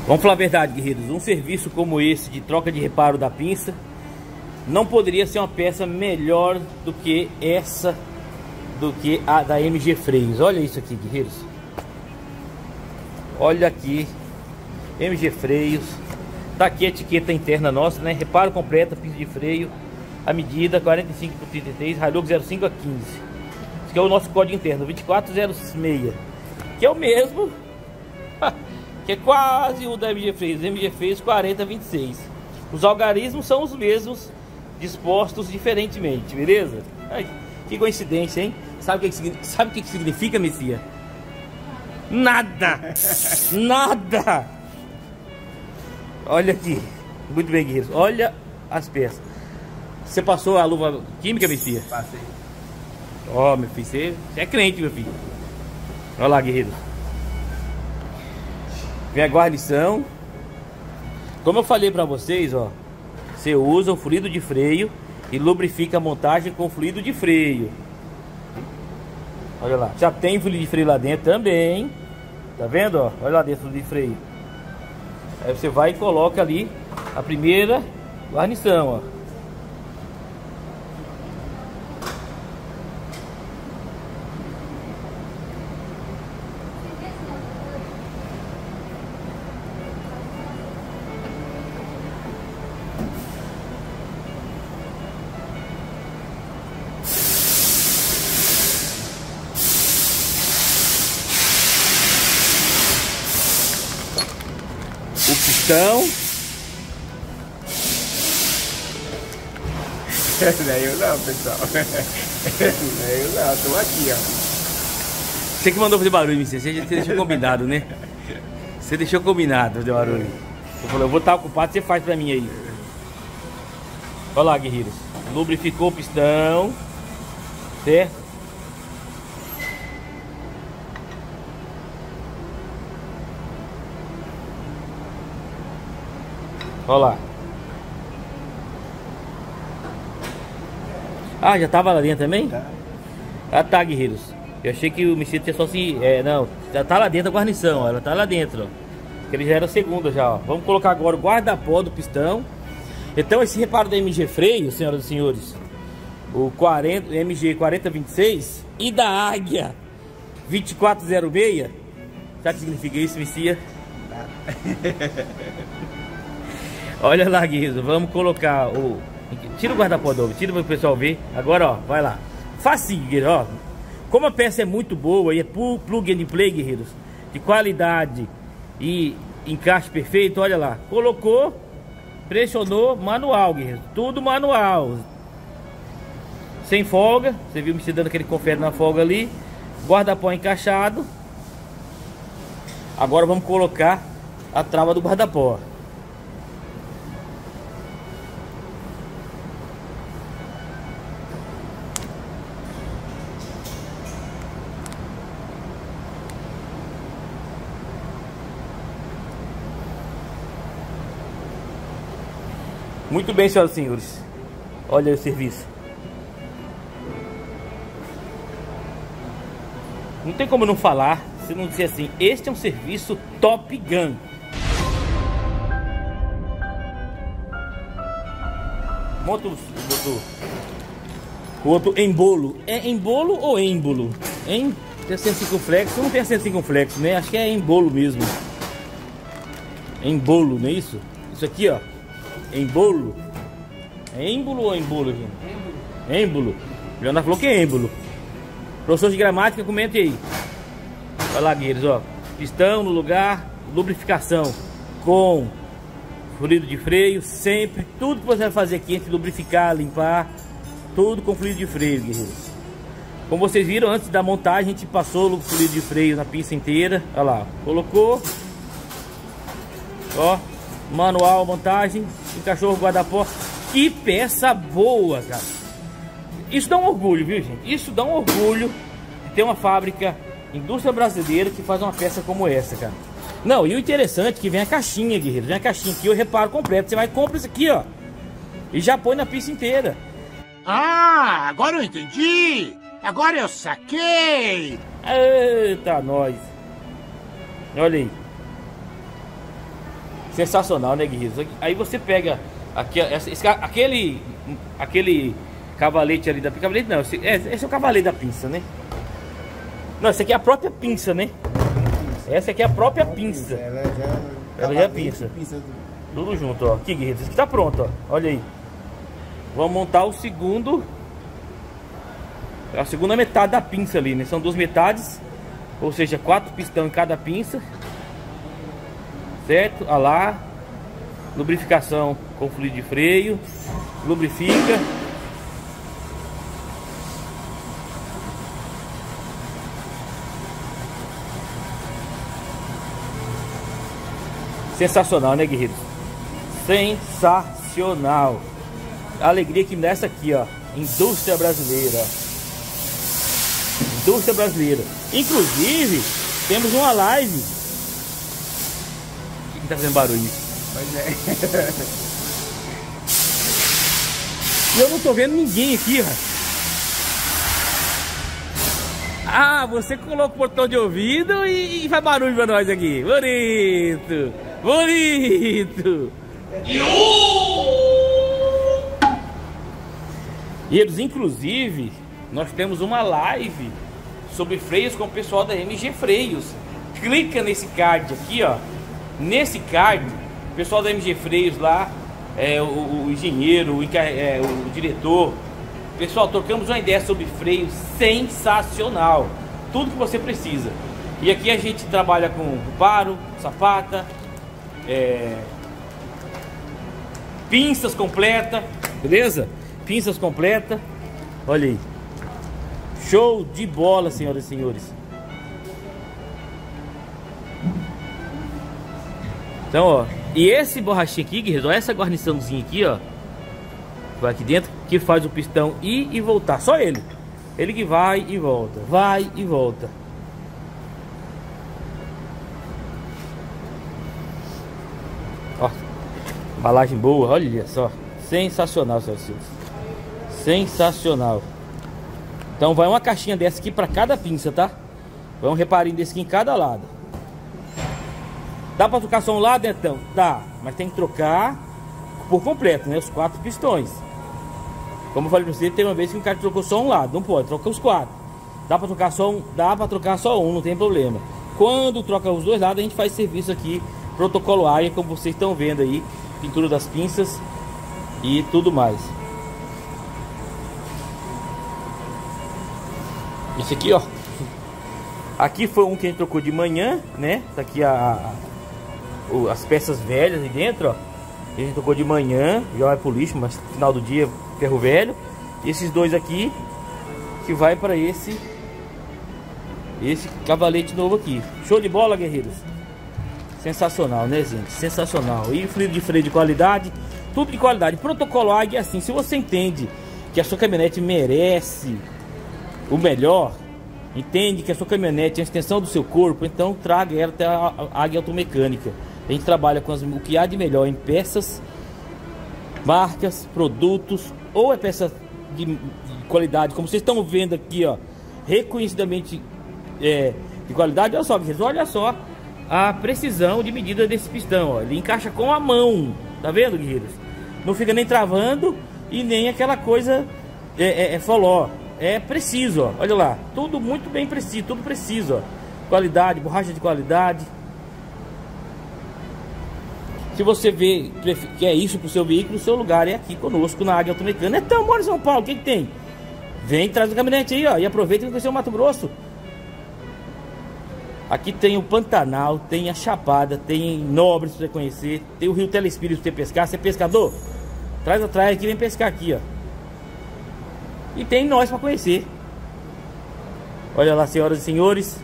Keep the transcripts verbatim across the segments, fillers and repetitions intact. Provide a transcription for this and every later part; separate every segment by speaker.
Speaker 1: Vamos falar a verdade, guerreiros. Um serviço como esse de troca de reparo da pinça não poderia ser uma peça melhor do que essa, do que a da M G Freios. Olha isso aqui, guerreiros. Olha aqui, M G Freios. Tá aqui a etiqueta interna nossa, né? Reparo completo, pinça de freio, a medida quarenta e cinco por trinta e três, Hilux zero cinco a quinze. Esse aqui é o nosso código interno, vinte e quatro zero seis, que é o mesmo, que é quase o da M G Freios, M G Freios quarenta vinte e seis. Os algarismos são os mesmos, dispostos diferentemente, beleza? Ai, que coincidência, hein? Sabe o que, sabe o que significa, Messia? Nada! Nada! Olha aqui, muito bem, guerreiros. Olha as peças. Você passou a luva química, Messia?
Speaker 2: Passei.
Speaker 1: Ó, oh, meu filho, você, você é crente, meu filho. Olha lá, guerreiros. Vem a guarnição. Como eu falei pra vocês, ó, você usa o fluido de freio e lubrifica a montagem com fluido de freio. Olha lá, já tem fluido de freio lá dentro também. Tá vendo, ó? Olha lá dentro do freio. Aí você vai e coloca ali a primeira guarnição, ó. O pistão.
Speaker 2: Não é eu não, pessoal. Não é eu não, tô aqui, ó.
Speaker 1: Você que mandou fazer barulho, você, você deixou combinado, né? Você deixou combinado fazer barulho. Você falou, eu vou estar ocupado, você faz pra mim aí. Olha lá, guerreiros. Lubrificou o pistão. Certo? Olha lá. Ah, já tava lá dentro também?
Speaker 2: Tá.
Speaker 1: Ah, tá, guerreiros. Eu achei que o Messia tinha só se... É, não, já tá lá dentro a guarnição, ó, ela tá lá dentro, ó. Que ele já era a segunda já, ó. Vamos colocar agora o guarda-pó do pistão. Então esse reparo da M G Freio, senhoras e senhores, o quarenta, M G quarenta vinte e seis e da Águia vinte e quatro zero seis, sabe o que significa isso, Messia? Olha lá, guerreiros, vamos colocar o... Tira o guarda-pó novo, tira para o pessoal ver. Agora, ó, vai lá. Facinho, guerreiros, ó. Como a peça é muito boa e é plug and play, guerreiros, de qualidade e encaixe perfeito, olha lá. Colocou, pressionou, manual, guerreiros. Tudo manual. Sem folga, você viu me dando aquele confere na folga ali. Guarda-pó encaixado. Agora vamos colocar a trava do guarda-pó. Muito bem, senhoras e senhores. Olha o serviço. Não tem como não falar se não dizer assim, este é um serviço Top Gun. Monta o outro, o outro embolo. É embolo ou êmbolo? Hein? Tem cento e cinco flexo, não tem cento e cinco flexo, né? Acho que é embolo mesmo. Embolo, não é isso? Isso aqui, ó. Embolo. É êmbolo ou embolo, gente? Êmbolo. O Leonardo falou que é êmbolo. Professor de gramática, comente aí. Olha lá, guerreiros, ó. Pistão no lugar, lubrificação com fluido de freio, sempre. Tudo que você vai fazer aqui, entre lubrificar, limpar, tudo com fluido de freio, guerreiros. Como vocês viram, antes da montagem, a gente passou o fluido de freio na pinça inteira. Olha lá, colocou. Ó, manual, montagem, encaixou o guarda-pó. Que peça boa, cara. Isso dá um orgulho, viu, gente? Isso dá um orgulho de ter uma fábrica, indústria brasileira, que faz uma peça como essa, cara. Não, e o interessante é que vem a caixinha, guerreiro. Vem a caixinha aqui, o reparo completo. Você vai e compra isso aqui, ó. E já põe na pista inteira.
Speaker 3: Ah, agora eu entendi. Agora eu saquei.
Speaker 1: Eita, nós. Olha aí. Sensacional, né, guerreiros? Aí você pega aqui, esse, aquele, aquele cavalete ali da cavalete, não, esse, esse é o cavalete da pinça, né? Não, esse aqui é a própria pinça, né? Essa aqui é a própria pinça.
Speaker 2: Ela já,
Speaker 1: Ela já é pinça.
Speaker 2: pinça.
Speaker 1: Tudo junto, ó. Aqui, guerreiros, esse aqui tá pronto, ó. Olha aí. Vamos montar o segundo. A segunda metade da pinça ali, né? São duas metades. Ou seja, quatro pistão em cada pinça. Certo? Olha lá. Lubrificação com fluido de freio. Lubrifica. Sensacional, né, guerreiros? Sensacional. A alegria que me dá essa aqui, ó. Indústria brasileira. Indústria brasileira. Inclusive, temos uma live. O que tá fazendo barulho?
Speaker 2: Pois é.
Speaker 1: E eu não tô vendo ninguém aqui, ó. Ah, você coloca o botão de ouvido e, e faz barulho pra nós aqui. Bonito. Bonito. E eles, inclusive, nós temos uma live sobre freios com o pessoal da M G Freios. Clica nesse card aqui, ó. Nesse card, o pessoal da M G Freios lá, é, o, o engenheiro, o, é, o diretor. Pessoal, trocamos uma ideia sobre freios sensacional. Tudo que você precisa. E aqui a gente trabalha com paro, sapata, é, pinças completa, beleza? Pinças completa. Olha aí. Show de bola, senhoras e senhores. Então, ó. E esse borrachinho aqui, guerreiros, ó, essa guarniçãozinha aqui, ó. Vai aqui dentro, que faz o pistão ir e voltar. Só ele. Ele que vai e volta. Vai e volta. Ó. Embalagem boa, olha só. Sensacional, senhoras e senhores. Sensacional. Então vai uma caixinha dessa aqui para cada pinça, tá? Vai um reparinho desse aqui em cada lado. Dá para trocar só um lado, então? Dá, mas tem que trocar por completo, né? Os quatro pistões. Como eu falei pra você, tem uma vez que o cara trocou só um lado, não pode, troca os quatro. Dá para trocar só um, dá para trocar só um, não tem problema. Quando troca os dois lados, a gente faz serviço aqui, protocolo A I A, como vocês estão vendo aí, pintura das pinças e tudo mais. Esse aqui, ó. Aqui foi um que a gente trocou de manhã, né? Tá aqui a, a, as peças velhas aí dentro, ó. A gente trocou de manhã, já vai pro lixo, mas no final do dia, ferro velho. E esses dois aqui, que vai para esse Esse cavalete novo aqui. Show de bola, guerreiros. Sensacional, né, gente? Sensacional. E fluido de freio de qualidade, tudo de qualidade. Protocolo A I A é assim, se você entende que a sua caminhonete merece o melhor, entende que a sua caminhonete é a extensão do seu corpo, então traga ela até a Águia Automecânica. A gente trabalha com as, o que há de melhor em peças, marcas, produtos, ou é peça de, de qualidade, como vocês estão vendo aqui, ó, reconhecidamente é, de qualidade. Olha só, guerreiros, olha só a precisão de medida desse pistão, ó. Ele encaixa com a mão, tá vendo, guerreiros? Não fica nem travando e nem aquela coisa é, é, é foló. É preciso, ó. Olha lá, tudo muito bem preciso, tudo preciso, ó. Qualidade, borracha de qualidade. Se você vê que é isso pro seu veículo, o seu lugar é aqui conosco na Águia Automecânica. É tão mora em São Paulo, o que que tem? Vem, traz o caminhonete aí, ó, e aproveita que conhecer o Mato Grosso. Aqui tem o Pantanal, tem a Chapada, tem Nobres pra você conhecer, tem o Rio Telespírito pra você pescar. Você é pescador? Traz atrás aqui, vem pescar aqui, ó. E tem nós para conhecer. Olha lá, senhoras e senhores.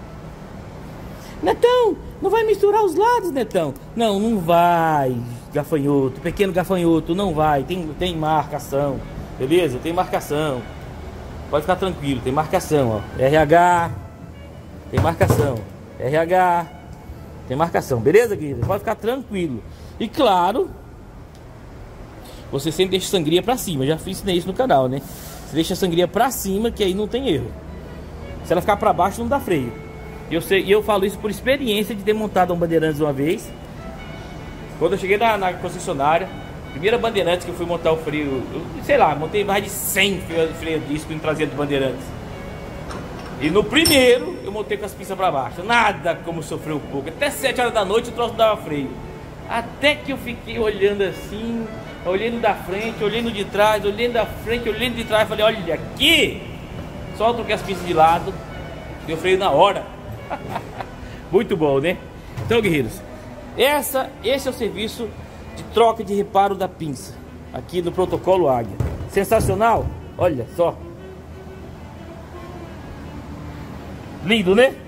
Speaker 1: Netão, não vai misturar os lados, Netão. Não, não vai, gafanhoto, pequeno gafanhoto, não vai. Tem, tem marcação, beleza? Tem marcação. Pode ficar tranquilo, tem marcação, ó. R H, tem marcação. R H, tem marcação, beleza, querido? Pode ficar tranquilo. E claro, você sempre deixa a sangria pra cima. Já fiz isso no canal, né? Você deixa a sangria pra cima, que aí não tem erro. Se ela ficar pra baixo, não dá freio. E eu, sei, eu falo isso por experiência de ter montado um Bandeirantes uma vez. Quando eu cheguei na, na concessionária, primeira Bandeirantes que eu fui montar o freio, eu, sei lá, montei mais de cem freio, freio disco em traseiro de Bandeirantes. E no primeiro eu montei com as pinças para baixo. Nada como sofrer um pouco. Até sete horas da noite o troço dava freio. Até que eu fiquei olhando assim, olhando da frente, olhando de trás, olhando da frente, olhando de trás. Falei, olha aqui. Só troquei as pinças de lado. Deu freio na hora. Muito bom, né? Então, guerreiros, essa, esse é o serviço de troca de reparo da pinça aqui no protocolo Águia. Sensacional? Olha só. Lindo, né?